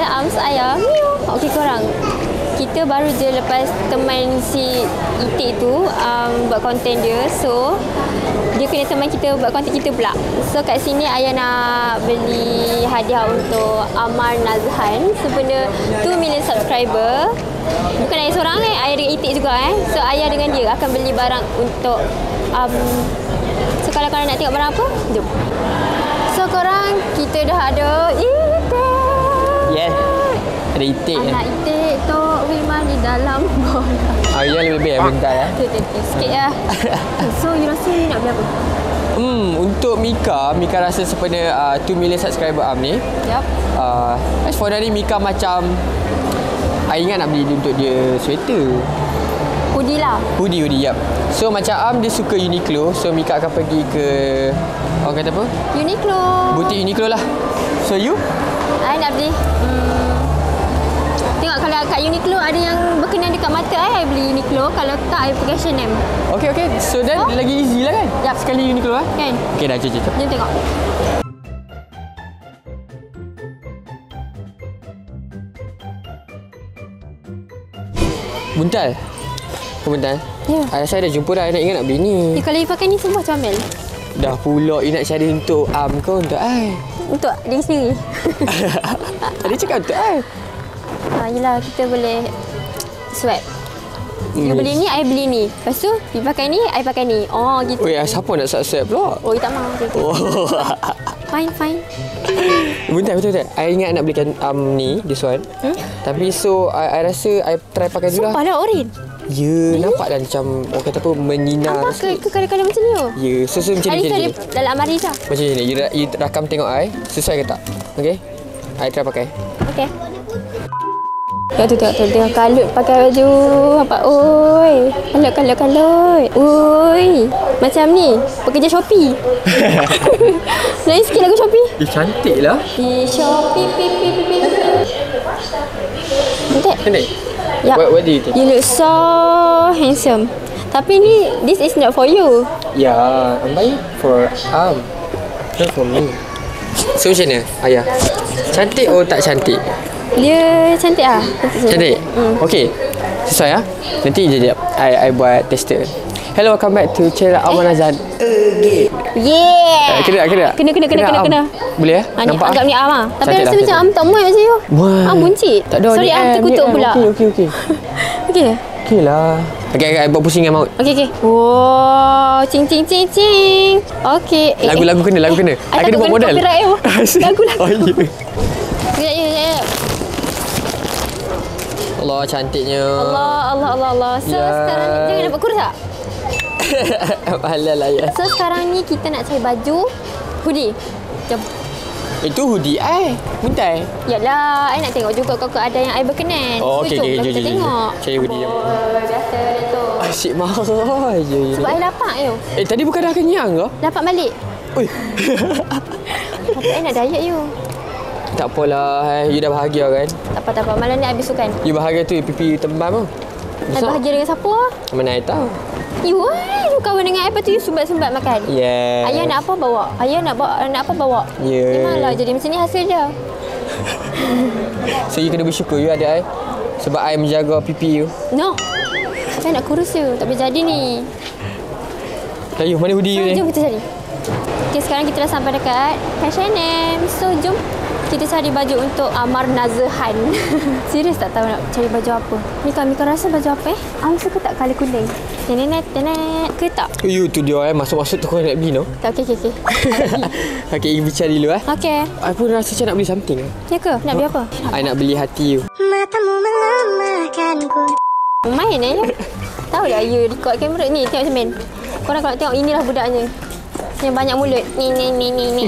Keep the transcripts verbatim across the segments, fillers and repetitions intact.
arms ayah. Okey korang. Kita baru je lepas teman si Itik tu um, buat konten dia. So dia kena teman kita buat konten kita pula. So kat sini ayah nak beli hadiah untuk Amar Nazhan. Sebenarnya two million subscriber. Bukan ayah seorang eh, ayah dengan Itik juga eh. So ayah dengan dia akan beli barang untuk um, so kalau korang nak tengok barang apa, jom. So korang, kita dah ada Itik. Yes. Ada Itik. Anak ya. Itik tu memang di dalam bola. Ah, ya lebih baik bentar ya. Tu tu tu sikit ya. So you rasa you nak beli apa? Hmm, untuk Mika, Mika rasa sebenarnya uh, two million subscriber Am ni. Yep. Uh, as for dari Mika macam I ingat nak beli untuk dia sweater. Hoodie lah. Hoodie, hoodie, yap. So macam Am dia suka Uniqlo. So Mika akan pergi ke, orang kata apa? Uniqlo. Butik Uniqlo lah. So you? I nak beli. Hmm, tengok kalau kat Uniqlo ada yang berkenan dekat mata I, I beli Uniqlo. Kalau tak, I pakai H and M. Okay, okay. So then Oh. lagi easy lah kan? Yap. Sekali Uniqlo lah. Kan? Okay dah, jom, jom. Jom tengok. Buntal. Kau Buntal? Ya. I rasa I dah jumpa dah. I nak ingat nak beli ni. Eh, kalau you pakai ni semua comel. Dah pula you nak cari untuk Am kau untuk I. Untuk diri sendiri. Tadi cakap untuk I. Ha, yelah, kita boleh swap. You Hmm. beli ni, I beli ni. Lepas tu, you pakai ni, I pakai ni. Oh, gitu. Weh, siapa nak subscribe pula? Oh, you tak mahu. Okay, okay. Oh. Fine, fine. Bentar, betul betul. I ingat nak belikan um, ni, this one. Hmm? Tapi so, I, I rasa I try pakai dulu lah. Sumpah lah, oren. Ya, yeah, nampak dah macam orang kata apa, menyinar Nampak ke, ke kadang-kadang macam ni? Oh? Ya, yeah, so, so macam ni. Hari tu Macam ada ni. dalam amari sah. Macam ni. You, you rakam tengok I, sesuai ke tak? Okay? I try pakai. Okay. Tengok tu, tengok tu. Tengok kalut pakai baju. Apa? Oi. Kalut, kalut, kalut. Oi. Macam ni. Pekerja Shopee. Nyanyi sikit lagu Shopee. Eh, cantik lah. Di Shopee, pi, pi, pi, pi. Cantik? Cantik? Yep. What, what do you think? You look so handsome. Tapi ni, this is not for you. Yeah, I'm buying for Am. Not for me. So macam mana, Ayah? Cantik atau tak cantik? Dia cantik ah. Cantik. Cantik? Hmm. Okay. Sesuai ah. Nanti jap I I buat tester. Hello, welcome back to channel Amar Nazhan. Yeah. Eh, kena tak? Kena tak? Kena, kena, kena, kena, Am? kena. Boleh ya? Ha, ni Nampak agak ni Am ah. Tapi Cantik rasa lah, macam cantik. Am tak muat macam you. Muat. Am buncit. Tak ada. Sorry ni Am Am, terkutuk ni Am. pula. Okey, okey, okey. Okey. Okey lah. Okay, okay, I buat pusing dengan maut. Okey, okey. Wow, cing cing cing cing. Okey. Eh, Lagu-lagu kena, lagu kena. I I kena buat modal. Copyright you. Lagu-lagu. Oh, ya. Sekejap, sekejap, sekejap. Allah, cantiknya. Allah, Allah, Allah, Allah. So, Ya. sekarang ni, jangan dapat kurus tak? Halal lah ya. So, sekarang ni kita nak cari baju hoodie. Jom. Itu hoodie I. Buntai. Yalah, I nak tengok juga kau ada yang I berkenan. Oh, So, okey, jom okey, lah jom, kita jom, jom. tengok. Cari hoodie yang- Oh, biasa dia tu. Asyik marah je. Sebab I lapar you. Eh, tadi bukan dah kenyang ke? Dapat balik. Oi. Tapi I nak diet you. Tak apalah, you dah bahagia kan? Tak apa, tak apa. Malam ni I bersukan. You bahagia tu pipi tembam tu. I bahagia dengan siapa? Mana I tahu? You eh, you kawan dengan I, lepas tu you sumbat-sumbat makan. Yeah. Ayah nak apa bawa? Ayah nak bawa nak apa bawa? Yeah. Memanglah jadi macam ni hasil dia. So you kena bersyukur you ada I. Sebab I menjaga pipi you. No. Saya nak kurus you. Tak boleh jadi ni. Layu, mana hoodie you So, ni? jom kita cari. Okay, sekarang kita dah sampai dekat H and M. So, jom kita cari baju untuk Amar Nazhan. Serius tak tahu nak cari baju apa. Mika, Mika rasa baju apa eh? Am suka tak colour kuning? Tenet, tenet. Ke tak? You tu dia eh. Masuk-masuk tu kau nak beli no? Tak, okey, okey, okey. Okay, you bicara dulu eh. Okey. I pun rasa macam nak beli something. Ya ke? Nak beli apa? I nak beli hati you. Matamu melemahkanku. Main eh. Tahu tak you record kamera ni tengok macam main. Korang kalau tengok inilah budaknya. Yang banyak mulut. Ni ni ni ni ni.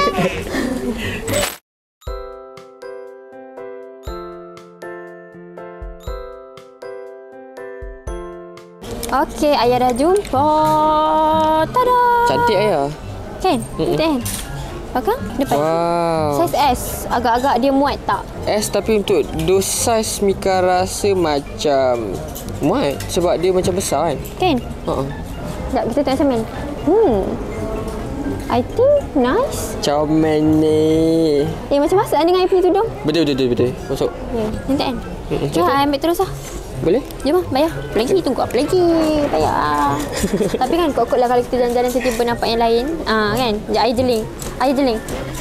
Okey, ayah dah jumpa. Tada. Cantik ayah. Kan? Cantik kan? Belakang? Depan. Wow. Saiz S. Agak-agak dia muat tak? S tapi untuk dos saiz Mika rasa macam muat sebab dia macam besar kan. Kan? Ha. Sekejap, kita tengok macam main. Hmm. I think nice. Comel ni. Eh, macam masa dengan I punya tudung? Betul, betul, betul. Masuk. Ya, nanti kan? Mm-mm, Jom, betul. I ambil terus lah. Boleh? Jom lah, bayar. Apa lagi? Tunggu apa lagi? Bayar. Tapi kan kot-kot lah kalau kita jalan-jalan tiba-tiba nampak yang lain. Ah kan? Sekejap, I jeling. I jeling.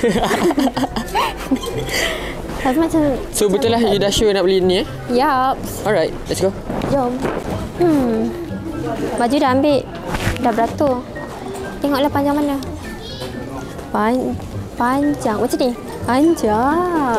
Tapi macam... So, betul lah you dah sure nak beli ni eh? Yup. Alright, let's go. Jom. Hmm. Baju dah ambil. Dah beratur. Tengoklah panjang mana. Pan panjang. Macam ni. Panjang.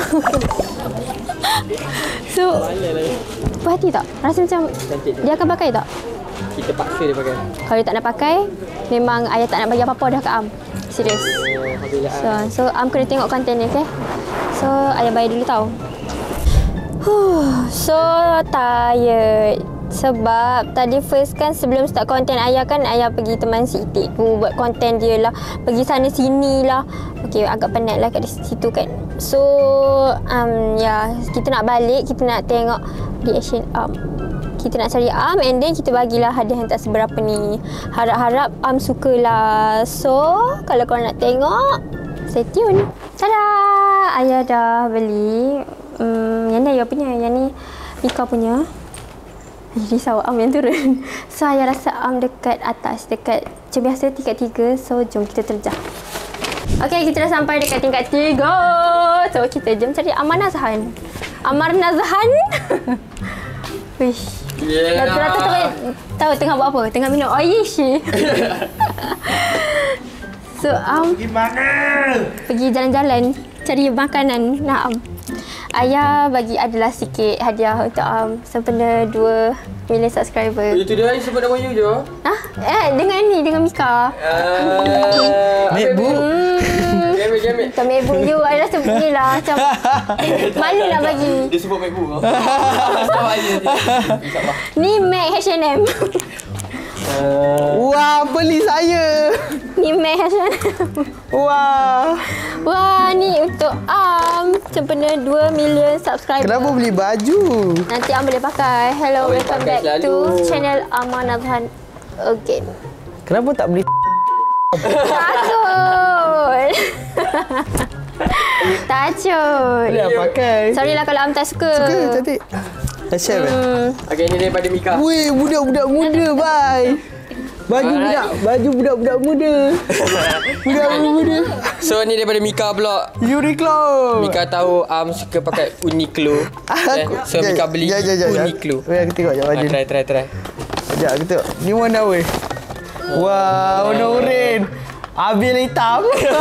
So, puas hati tak? Rasa macam Cantik tak? dia akan pakai tak? Kita paksa dia pakai. Kalau dia tak nak pakai, memang ayah tak nak bagi apa-apa dah kat Am. Serius. So, so Am kena tengok konten ni, okay? So, ayah bayar dulu tau. Huh, so tired. Sebab tadi first kan sebelum start konten ayah kan ayah pergi teman si Itik tu buat konten dia lah. Pergi sana sini lah. Okay, agak penat lah kat situ kan. So, um, ya, yeah, kita nak balik, kita nak tengok reaction Am. Kita nak cari Am and then kita bagilah hadiah yang tak seberapa ni. Harap-harap Am sukalah. So, kalau korang nak tengok, stay tune. Tada! Ayah dah beli. Hmm, yang ni ayah punya. Yang ni Mika punya. Risau Am yang turun. So, ayah rasa Am dekat atas. Dekat macam biasa tingkat tiga. So, jom kita terjah. Okay, kita dah sampai dekat tingkat tiga. So, kita jom cari Amarna Zahan. Amarna Zahan. Wish. Yeah. Dah rata tahu, tahu tengah buat apa? Tengah minum oish. So, Am Pergi mana? pergi jalan-jalan cari makanan nak Am. Ayah bagi adalah sikit hadiah untuk Am sempena dua million subscriber. Itu dia sebut nama you je. Hah? Eh, dengan ni, dengan Mika. Uh, MacBook. Hmm. Jamil, jamil. Tak MacBook you, I rasa ni lah macam malu nak bagi. Dia sebut MacBook. Ni Mac H and M. Wah, beli saya. Ni Mac H and M. Wah. Wah, ni untuk Am sempena dua million subscriber. Kenapa beli baju? Nanti Am boleh pakai. Hello, Boleh welcome pakai back selalu. to channel Amarna Zahan again. Kenapa tak beli? Takut. Takut. Boleh pakai. Sorry lah kalau Am tak suka. Suka, cantik. Dah share eh? Hmm. Okay, ni daripada Mika. Weh, budak-budak muda, bye. Baju Alright. budak, baju budak-budak muda. Budak-budak muda. So, ni daripada Mika pula. Uniqlo. Mika tahu Am suka pakai Uniqlo. Okay? So, Jap, Mika beli jap, jap, jap. Uniqlo. Weh, aku tengok jap Ah, baju ni. try, try, try. Sekejap, aku tengok. Ni warna weh. Wah, warna oren. Habis hitam.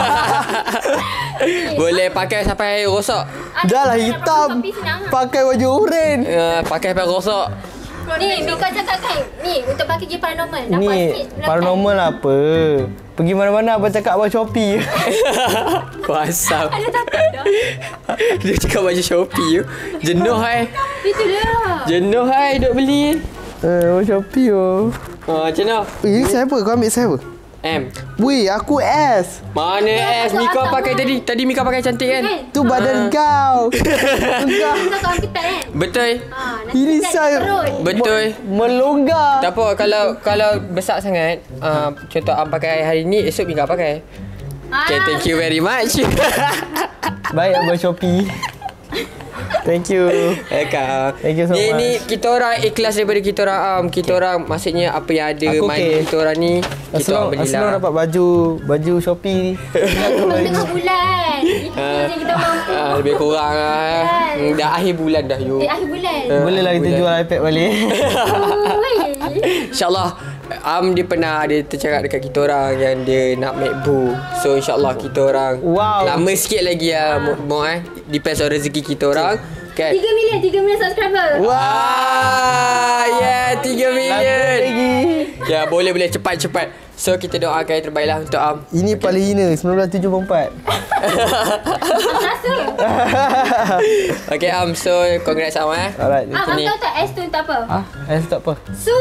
Boleh pakai sampai rosak. Dah lah hitam. Pakai baju oren. Uh, pakai sampai rosak. Ni, Mika cakap kan. Ni, untuk pakai pergi paranormal. Nampak Ni sikit belakang. paranormal apa? Pergi mana-mana abang cakap abang Shopee. Kau asam. Ada takut dah. Dia cakap baju Shopee tu. Jenuh hai. Itu dia. Jenuh hai duk beli. Eh, abang Shopee oh. Ha, macam mana? Eh, ini siapa? Kau ambil siapa? M. Weh, aku S. Mana S? Mika pakai tadi. Tadi Mika pakai cantik kan? Tu badan kau. Kau. Kita kawan kita kan. Betul. Ha, nanti Ini kita saya turun. Betul. melonggar. Tak apa, kalau kalau besar sangat, uh, contoh Am pakai hari ni, esok Mika pakai. Okay, thank you very much. Baik abang Shopee. Thank you. Welcome. Thank you so ni, much. Ni kita orang ikhlas daripada kita orang Am. Kita okay. orang maksudnya apa yang ada Aku mana okay. kita orang ni kita Asal orang belilah. asal dapat baju baju Shopee ni. Tengah bulan. Itu Ah. je kita mampu. Ah, lebih kurang lah. Hmm, dah akhir bulan dah you. Eh, akhir bulan. Boleh lah kita bulan. jual iPad balik. Ui. InsyaAllah Am dia pernah ada tercakap dekat kita orang yang dia nak MacBook. So insyaAllah kita orang Wow. lama sikit lagi lah mo, mo eh. Depends on rezeki kita orang. Kan? tiga million, tiga million subscriber. Wah, yeah, tiga million. Lagi. Ya, boleh boleh cepat-cepat. So kita doakan yang terbaik lah untuk Am. Ini paling hina sembilan belas tujuh puluh empat. Rasa. Okay Am, so congrats Am eh. Alright. Ah, Am Ni. tahu tak S tu untuk apa? Ah, eh tak apa. Su.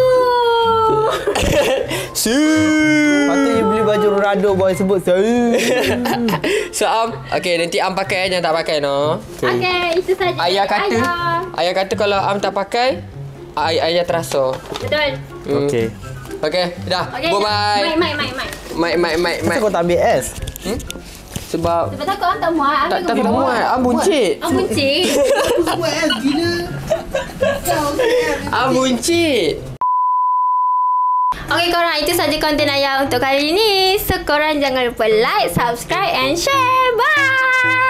Su. Patut you beli baju Ronaldo boy sebut saya. So Am, okay nanti Am pakai jangan tak pakai no. Okay, itu saja. Ayah kata, Ayah. ayah kata kalau Am tak pakai, ay- ayah terasa. Betul. Hmm. Okey. Okay, dah. Okay, Bye-bye. Mai, mai, mai, mai. Mai, mai, mai, mai. Kenapa kau tak ambil S? Hmm? Sebab Sebab takut orang tak muat. tak tak muat. Ah buncit. Ah, buncit. Ah buncit. Okay korang, itu saja konten Ayah untuk kali ini. So korang jangan lupa like, subscribe and share. Bye.